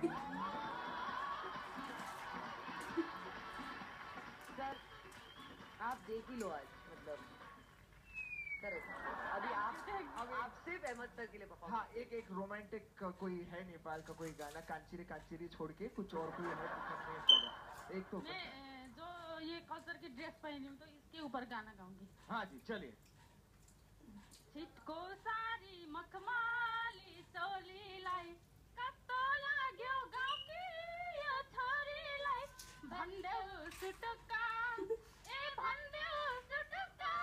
Sir आप देख ही लो आज, मतलब सर अभी आप सिर्फ अहमद सर के लिए परफॉर्म। हाँ, एक रोमांटिक कोई है नेपाल का कोई गाना, कांचीरी कांचीरी छोड़ के कुछ और कोई है एक तो मैं जो ये कल्चर की ड्रेस पहनी हूँ तो इसके ऊपर गाना गाऊंगी। हाँ जी चलिए। छिटको सारी मखमली चोलीलाई कस्तो लाग्यो गाउँकी यो छोरीलाई भन्देऊ सुटुक्का ए भन्देऊ सुटुक्का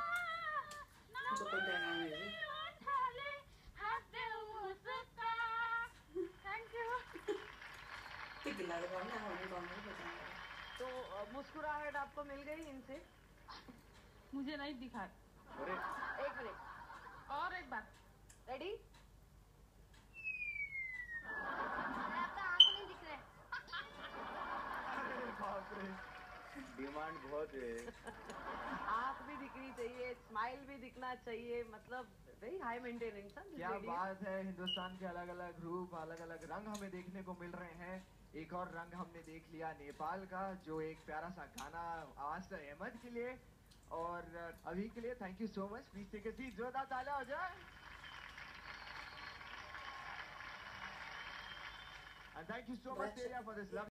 ओठले हाँस्देऊ मुसुक्का। Thank you. तो मुस्कुराहट आपको मिल गई इनसे? मुझे नहीं दिखा। एक मिनट और एक बार। रेडी? आपका आंख नहीं दिख रहा है। बाप रे, डिमांड बहुत है। आँख भी दिखनी चाहिए, स्माइल भी दिखना चाहिए, मतलब वेरी हाई मेंटेनेंस। क्या बात है, हिंदुस्तान के अलग अलग रूप, अलग अलग रंग हमें देखने को मिल रहे हैं। एक और रंग हमने देख लिया नेपाल का, जो एक प्यारा सा गाना आवाज अहमद के लिए और अभी के लिए thank you so much. Please take a seat, जोरदार तालियां हो जाए। And thank you so much, Celia, for this love.